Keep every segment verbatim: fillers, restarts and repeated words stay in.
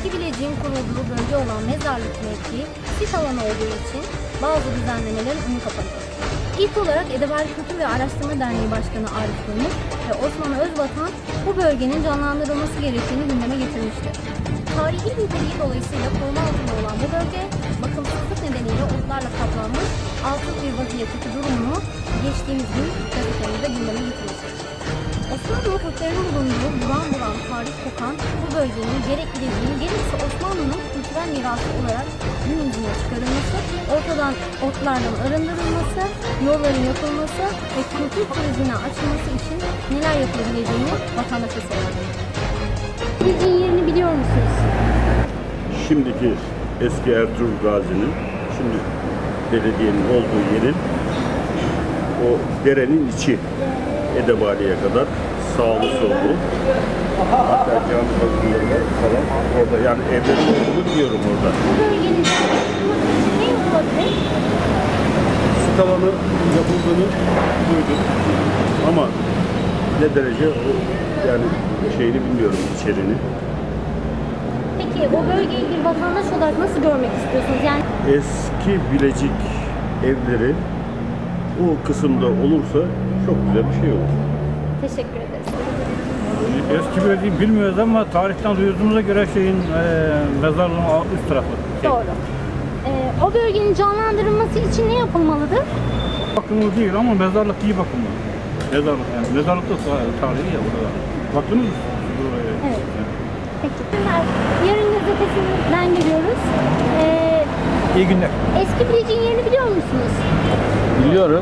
Eski Bilecik'in kurulduğu bölge olan mezarlık mevkii sit alanı olduğu için bazı düzenlemelerin önü kapanıyor. İlk olarak Edebali Kültür ve Araştırma Derneği Başkanı Arif Gümüş ve Osman Özvatan bu bölgenin canlandırılması gerektiğini gündeme getirmiştir. Tarihi niteliği dolayısıyla koruma altında olan bu bölge, bakımsızlık nedeniyle otlarla kaplanmış, altın bir vaziyetteki durumunu geçtiğimiz gün gazetemizde gündeme getirmiştir. Osmanlı köklerinin bulunduğu buram buram tarih kokan bu bölgenin gerek Bilecik'in gerekse Osmanlı'nın kültürel mirası olarak gün yüzüne çıkarılması, ortadan otlardan arındırılması, yolların yapılması ve kültür turizmine açılması için neler yapılabileceğini vatandaşa soruyoruz. Bilecik'in yerini biliyor musunuz? Şimdiki eski Ertuğrul Gazi'nin, şimdi belediyenin olduğu yerin o derenin içi Edebali'ye kadar sağlı sollu. Hatta cami bölgeleri falan orada, yani evlerin olduğunu biliyorum orada. Bu bölgenin ne yapılabilir? Sit alanı yapıldığını duydum ama ne derece o, yani şeyini bilmiyorum, içeriğini. Peki o bölgeyi bir vatandaş olarak nasıl görmek istiyorsunuz? Yani Eski Bilecik evleri o kısımda olursa çok güzel bir şey olur. teşekkür ederiz. Eski Bilecik'i bilmiyoruz ama tarihten duyduğumuza göre şeyin e, mezarlığın üst tarafı. Şey. Doğru. Ee, o bölgenin canlandırılması için ne yapılmalıdır? Bakımlı değil ama mezarlık iyi bakımlı. Mezarlık yani. Mezarlık da tarihi ya burada. Baktınız mı? Buraya. Evet. Peki. Yarın gazetesinden geliyoruz. Ee, İyi günler. Eski Bilecik'in yerini biliyor musunuz? Biliyoruz.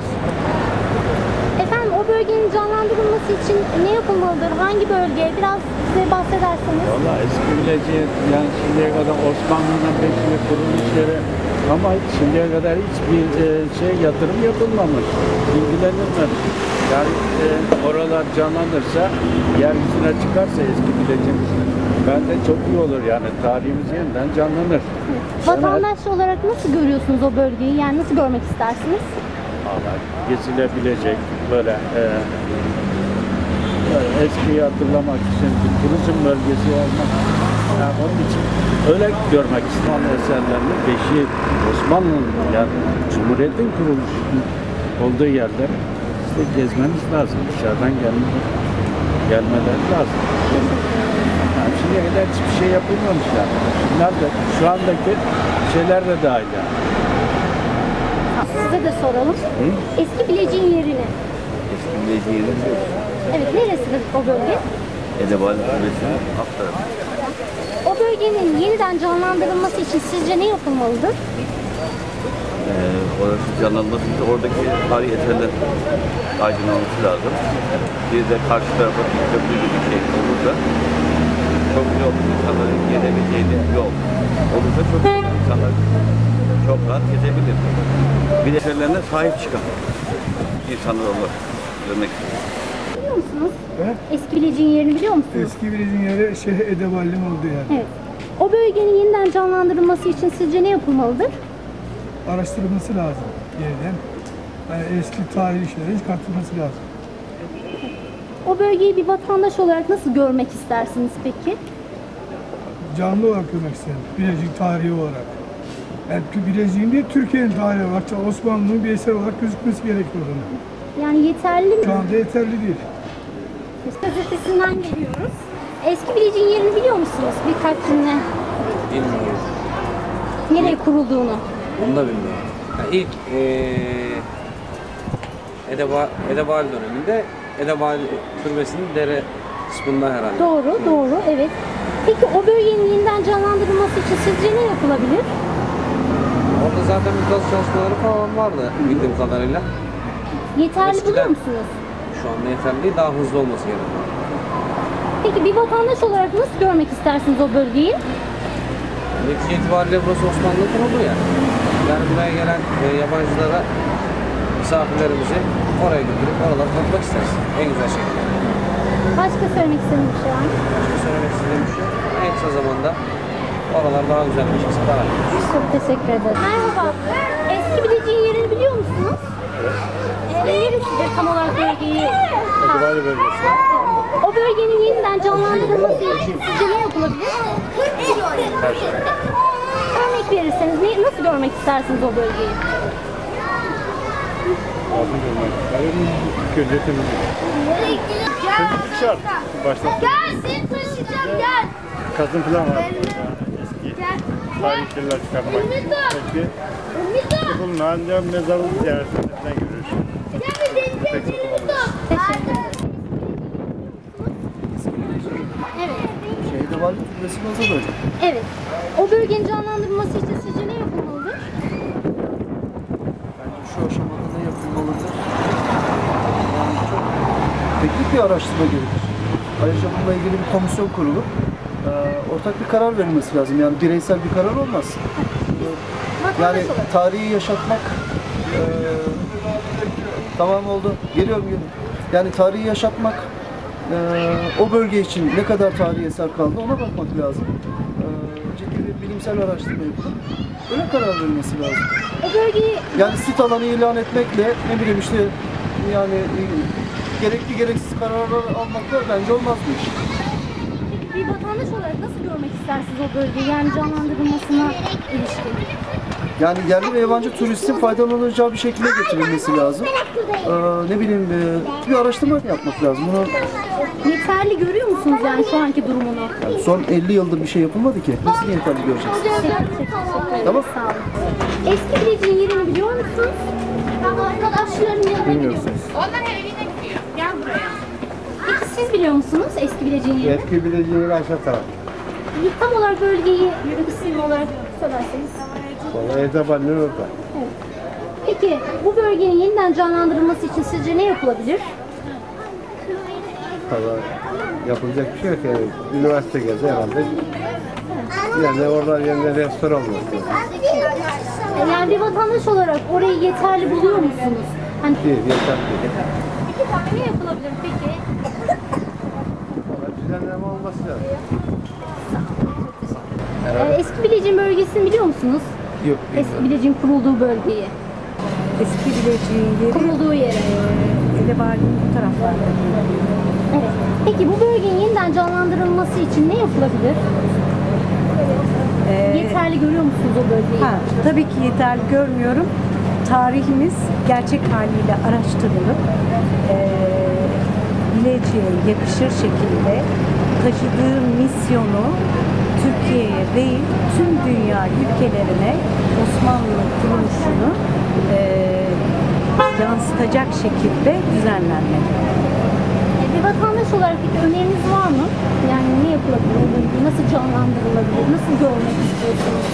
Efendim o bölgenin canlandırılması için ne yapılmalıdır? Hangi bölge? Biraz size bahsederseniz. Valla eski Bilecik, yani şimdiye kadar Osmanlı'nın peşinde kurulmuş yeri ama şimdiye kadar hiçbir e, şey yatırım yapılmamış, ilgilenilmemiş. Yani e, oralar canlanırsa, yeryüzüne çıkarsa eski Bilecik, bence çok iyi olur, yani tarihimiz yeniden canlanır. Vatandaş olarak nasıl görüyorsunuz o bölgeyi? Yani nasıl görmek istersiniz? Valla gezilebilecek böyle, e, böyle eskiyi hatırlamak için bir turizm bölgesi olmak, yani onun için öyle görmek istedim. Eserlerini beşi Osmanlı'nın, yani Cumhuriyet'in kuruluş olduğu yerler işte gezmeniz lazım, dışarıdan gelme, gelmeleri lazım. Yani şimdiye kadar hiçbir şey yapılmamış yani. Bunlar da şu andaki şeyler de dahil yani. Size de soralım. Hı? Eski Bilecik'in yerini. Eski Bilecik'in yerini biliyoruz. Evet, neresidir o bölge? Edebali Kulesi'nin alt tarafı. O bölgenin yeniden canlandırılması için sizce ne yapılmalıdır? Ee, orası canlanması için oradaki tarihi eserler aydınlanması lazım. Bir de karşı tarafa bir köprü gibi bir şey olursa çok güzel olur. İnsanların gelebileceği yol olursa çok güzel. İnsanlar çok rahat gezebilir. Bir de eserlerine sahip çıkan insanlar olur. Görmek istiyorum. Biliyor musunuz? Evet. Eski Bilecik'in yerini biliyor musunuz? Eski Bilecik'in yeri şey Edebali'nin olduğu yer. Evet. O bölgenin yeniden canlandırılması için sizce ne yapılmalıdır? Araştırılması lazım yeniden. Yani eski tarihi şeylerin çıkartılması lazım. O bölgeyi bir vatandaş olarak nasıl görmek istersiniz peki? Canlı olarak görmek isterim. Bilecik tarihi olarak. Yani Bilecik'in değil, Türkiye'nin tarihi olarak, Osmanlı'nın bir eser olarak gözükmesi gerekiyor onun. Yani yeterli mi? Şu anda yeterli değil. Gazetesinden geliyoruz. Eski Bilecik'in yerini biliyor musunuz? Birkaç cümle. Bilmiyorum. Nereye kurulduğunu. Onu da bilmiyorum. Yani ilk ee, Edeba, Edebali döneminde Edebali Türbesi'nin dere kısmında herhalde. Doğru, doğru, evet. Peki o bölgenin yeniden canlandırılması için sizce ne yapılabilir? Orada zaten bir gaz çalışmaları falan vardı bildiğim kadarıyla. Yeterli Eskiden- buluyor musunuz? Şu anda yeterli değil, daha hızlı olması gerekiyor. Peki bir vatandaş olarak nasıl görmek istersiniz o bölgeyi? Netice itibariyle burası Osmanlı kuruldu ya. Yani buraya gelen e, yabancılara, misafirlerimizi oraya götürüp oraları tanıtmak isteriz. En güzel şekilde. Başka söylemek istediğiniz bir şey var mı? Başka söylemek istediğim bir şey yok. En kısa zamanda oralar daha güzel bir şekilde daha iyi. Çok teşekkür ederim. Merhaba. Eski Bilecik'in yerini biliyor musunuz? Evet. Neresidir tam olarak bölgeyi? Edebali bölgesi. O bölgenin yeniden canlandırılması için sizce ne yapılabilir? görürseniz ne, nasıl görmek istersiniz o bölgeyi? Lazım görmek isterim. Gözü temizlik. Temizlik şart. Başta Gel seni taşıyacağım gel. kazın falan var. Eski. Gel. Tarihi şeyler çıkarmak. Peki. Bunun ancak mezarlık ziyaretinden görürüz. Gel bir deneyeceğim elini tut. Teşekkür ederim. Evet. Şehit Ebali Türbesi nasıl böyle? Evet. O bölgenin canlandırılması için sizce ne yapılmalıdır? Bence şu aşamada ne yapılmalıdır? Yani çok teknik bir araştırma gerekir. Ayrıca bununla ilgili bir komisyon kurulup e, ortak bir karar verilmesi lazım. Yani bireysel bir karar olmaz. Yani Vatandaş olarak. tarihi yaşatmak e, tamam oldu. Geliyorum geliyorum. Yani tarihi yaşatmak e, o bölge için ne kadar tarihi eser kaldı ona bakmak lazım. E, ciddi bir bilimsel araştırma yapılıp öyle karar verilmesi lazım. O bölgeyi Yani sit alanı ilan etmekle ne bileyim işte yani e, gerekli gereksiz kararlar almakla bence olmaz bu iş. bir vatandaş olarak nasıl görmek istersiniz o bölgeyi? Yani canlandırılmasına ilişkin. Yani yerli ve yabancı turistin faydalanacağı bir şekilde getirilmesi lazım. Ee, ne bileyim e, bir araştırma yapmak lazım. Bunu Yeterli görüyor musunuz yani şu anki durumunu? yani son elli yıldır bir şey yapılmadı ki. Nasıl yeterli göreceğiz? Teşekkür ederim. Tamam. Sağ olun. Eski Bilecik'in yerini biliyor musunuz? Arkadaşlarım yanına gidiyorsunuz. Onlar evine gidiyor. Gel buraya. Peki siz biliyor musunuz eski Bilecik'in yerini? Eski bileceğini aşağı taraf. Tam olarak bölgeyi isim olarak söylerseniz. Edebal'in orada. Peki bu bölgenin yeniden canlandırılması için sizce ne yapılabilir? Valla yapılacak bir şey yok yani. Üniversite gelse herhalde. Yani orada yeniden restoran olması. Yani bir vatandaş olarak orayı yeterli buluyor musunuz? Hani Değil, yeter değil. peki ne yapılabilir peki? Düzenleme olması lazım. Ee, eski Bilecik'in bölgesini biliyor musunuz? Yok, Eski Bilecik'in kurulduğu bölgeyi. Eski Bilecik'in yeri Kurulduğu yere. Edebali'nin bu taraflarda. Evet. Peki bu bölgenin yeniden canlandırılması için ne yapılabilir? Ee, Yeterli görüyor musunuz o bölgeyi? ha, tabii ki yeterli görmüyorum. Tarihimiz gerçek haliyle araştırılıp e, Bilecik'e yakışır şekilde taşıdığı misyonu Türkiye'ye değil tüm dünya ülkelerine Osmanlı'nın kuruluşunu e, yansıtacak şekilde düzenlenmeli. Ee, Bir vatandaş olarak peki öneriniz var mı? Yani ne yapılabilir o bölgeyi? Nasıl canlandırılabilir? Nasıl görmek istiyorsunuz?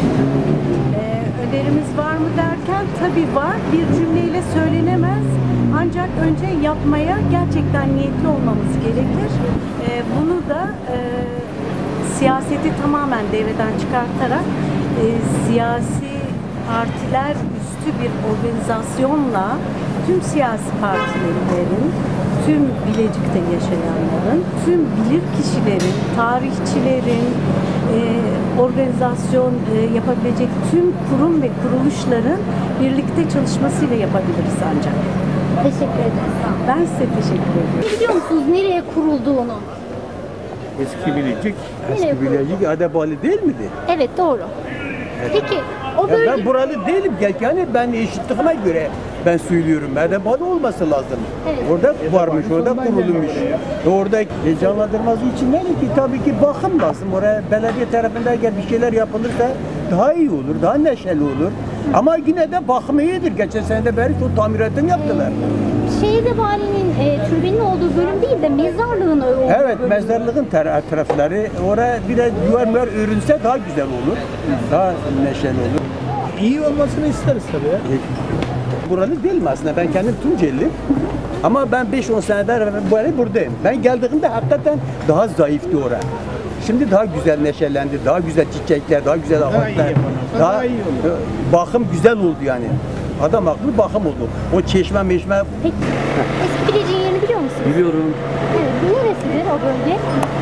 Ee, önerimiz var mı derken tabii var. Bir cümleyle söylenemez. Ancak önce yapmaya gerçekten niyetli olmamız gerekir. Ee, bunu da e, siyaseti tamamen devreden çıkartarak e, siyasi partiler üstü bir organizasyonla tüm siyasi partilerin, tüm Bilecik'te yaşayanların, tüm bilir kişilerin, tarihçilerin, e, organizasyon e, yapabilecek tüm kurum ve kuruluşların birlikte çalışmasıyla yapabiliriz ancak. Teşekkür ederim. Sağ olun. Ben size teşekkür ediyorum. Biliyor musunuz nereye kurulduğunu? Eski Bilecik, Nereye Eski Bilecik Edebali değil miydi? Evet doğru. Peki o Ya bölge... ben buralı değilim. Yani ben eşitliğime göre ben söylüyorum. Edebali olması lazım. Evet. Orada varmış, orada kurulmuş. Orada canlandırması için ne ki? Tabii ki bakım lazım. Oraya belediye tarafından eğer bir şeyler yapılırsa daha iyi olur, daha neşeli olur. Ama yine de bakım iyidir. Geçen sene de beri çok tamiratını yaptılar. Şehide Vali'nin e, türbenin olduğu bölüm değil de mezarlığın olduğu Evet, bölüm. mezarlığın tar- tarafları oraya biraz duvarlar örülse daha güzel olur. Daha neşeli olur. İyi olmasını isteriz tabii ya. Buralı değilim aslında. Ben kendim Tunceliyim. Ama ben beş on seneden beri buradayım. Ben geldiğimde hakikaten daha zayıftı oraya. Şimdi daha güzel neşelendi, daha güzel çiçekler, daha güzel ağaçlar. iyi yapalım. Daha, Daha iyi olur. e, bakım güzel oldu yani. Adam akıllı bakım oldu. O çeşme meşme Peki eski Bilecik'in yerini biliyor musunuz? Biliyorum. Evet. Neresidir o bölge?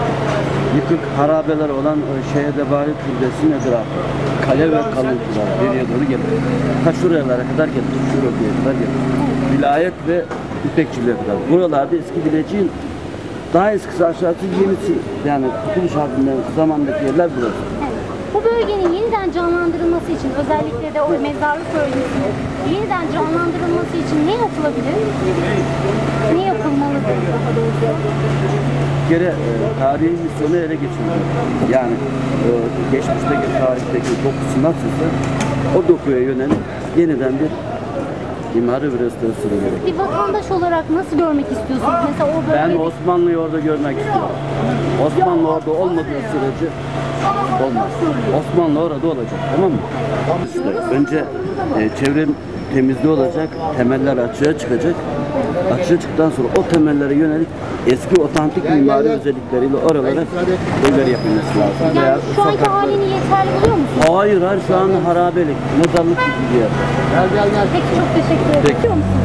Yıkık harabeler olan Şehidebali Türbesi'nin etrafı. Kale ve kalıntılar geriye doğru gelir. Ta şuralara kadar gelir. Şuraya kadar gelir. Vilayet ve İpekçiliğe kadar. Buralarda eski Bilecik'in daha eskisi aşağısı yenisi yani Kurtuluş Harbi'nden zamandaki yerler burası. Bu bölgenin yeniden canlandırılması için, özellikle de o mezarlık bölgesinin yeniden canlandırılması için ne yapılabilir? Ne yapılmalıdır daha doğrusu? Bir kere e, tarihi misyonu ele geçirmek. Yani e, geçmişteki tarihteki dokusu nasılsa o dokuya yönelik yeniden bir imari bir restorasyon gerekiyor. Bir vatandaş olarak nasıl görmek istiyorsunuz? Mesela o bölgede... Ben Osmanlı'yı orada görmek istiyorum. Osmanlı orada olmadığı sürece olmaz. Osmanlı orada olacak, tamam mı? İşte önce e, çevre temizliği olacak, temeller açığa çıkacak. Açığa çıktıktan sonra o temellere yönelik eski otantik mimari özellikleriyle oralara evler yapılması lazım. Yani Veya şu anki sokak- halini yeterli buluyor musunuz? Hayır, hayır, şu an harabelik, mezarlık gibi bir yer. Gel gel gel. Peki, çok teşekkür ederim. Biliyor musunuz?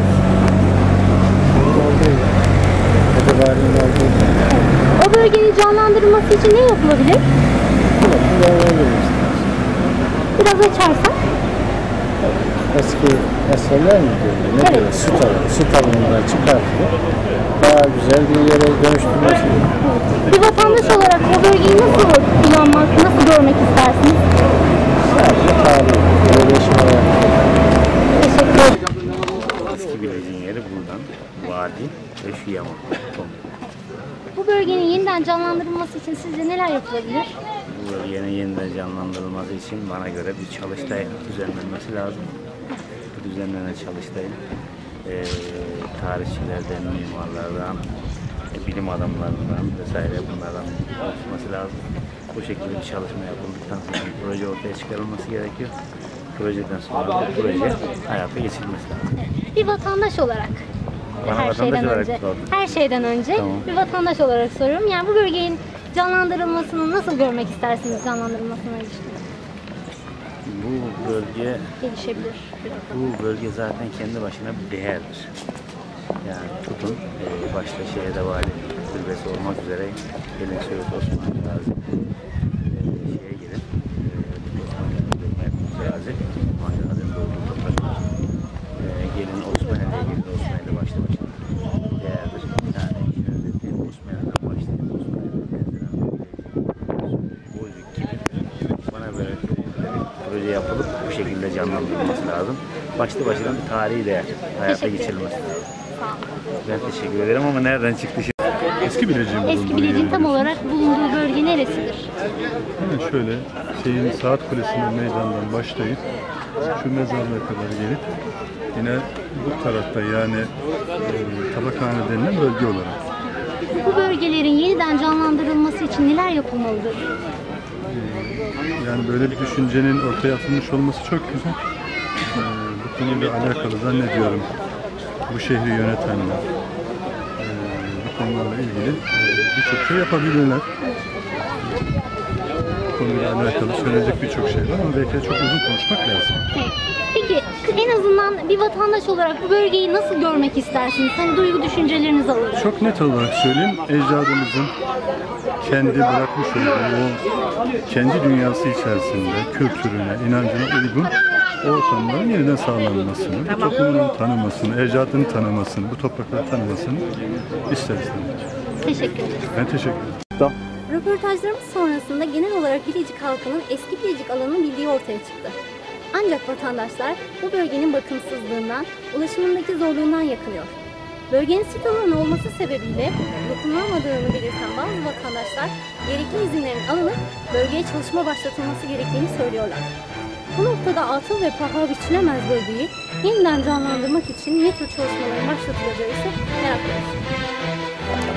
O bölgenin canlandırılması için ne yapılabilir? Biraz açarsan. Eski eserler mi diyor? Ne Evet. diyor? Su tavanı. Su tavanından çıkartılıp daha güzel bir yere dönüştürmesi. Bir vatandaş olarak o bölgeyi nasıl kullanmak, nasıl görmek istersiniz? Sadece tarihi, yerleşme olarak. Teşekkür ederim. Eski Bilecik'in yeri buradan. Vadi ve şu yamak. Bu bölgenin yeniden canlandırılması için sizce neler yapılabilir? Bu bölgenin yeniden canlandırılması için bana göre bir çalıştay düzenlenmesi lazım. Bu düzenlenen çalıştayın e, tarihçilerden, mimarlardan, e, bilim adamlarından vesaire bunlardan oluşması lazım. Bu şekilde bir çalışma yapıldıktan sonra bir proje ortaya çıkarılması gerekiyor. Projeden sonra bu proje hayata geçirilmesi lazım. Bir vatandaş olarak. Bana her vatandaş şeyden olarak önce, sordun. her şeyden önce Tamam. bir vatandaş olarak soruyorum. Yani bu bölgenin canlandırılmasını nasıl görmek istersiniz, canlandırılmasına ilişkin? Bu bölge Gelişebilir. Bu bölge zaten kendi başına bir değerdir. Yani tutun, e, başta şehirde vali türbesi olmak üzere gelin Söğüt Osman Gazi, e, şeye gelin, e, Osman Gazi, Osman Gazi'nin doğduğu topraklar. E, gelin Osmanlı'ya gelin Osmanlı başta başına değerdir. Yani işin özeti Osmanlı'dan başlayıp Osmanlı'ya Bozuk gibi bana böyle çok güzel bir proje yapılıp bu şekilde canlandırılması lazım. Başlı başına bir tarihi değer hayata geçirilmesi lazım. Ben teşekkür ederim ama nereden çıktı şimdi? Eski Bilecik'in Eski Bilecik'in tam olarak bulunduğu bölge neresidir? Yani şöyle şeyin Saat Kulesi'nin meydandan başlayıp şu mezarlığa kadar gelip yine bu tarafta yani e, tabakhane denilen bölge olarak. Bu bölgelerin yeniden canlandırılması için neler yapılmalıdır? Yani böyle bir düşüncenin ortaya atılmış olması çok güzel. Ee, bu konuyla alakalı zannediyorum bu şehri yönetenler e, bu konularla ilgili e, birçok şey yapabilirler. Bu konuyla alakalı söyleyecek birçok şey var ama belki de çok uzun konuşmak lazım. Peki en azından bir vatandaş olarak bu bölgeyi nasıl görmek istersiniz? Hani duygu düşüncelerinizi alalım. Çok net olarak söyleyeyim, ecdadımızın kendi bırakmış olduğu o kendi dünyası içerisinde kültürüne, inancına uygun ortamların yeniden sağlanmasını, bu toplumun tanımasını, ecdadını tanımasını, bu toprakları tanımasını isteriz. Teşekkür ederim. Ben teşekkür ederim. Röportajlarımız sonrasında genel olarak Bilecik halkının eski Bilecik alanını bildiği ortaya çıktı. Ancak vatandaşlar bu bölgenin bakımsızlığından, ulaşımındaki zorluğundan yakınıyor. Bölgenin sit alanı olması sebebiyle dokunulamadığını belirten bazı vatandaşlar gerekli izinlerin alınıp bölgeye çalışma başlatılması gerektiğini söylüyorlar. Bu noktada atıl ve paha biçilemez bölgeyi yeniden canlandırmak için ne tür çalışmaların başlatılacağı ise merak ediyoruz.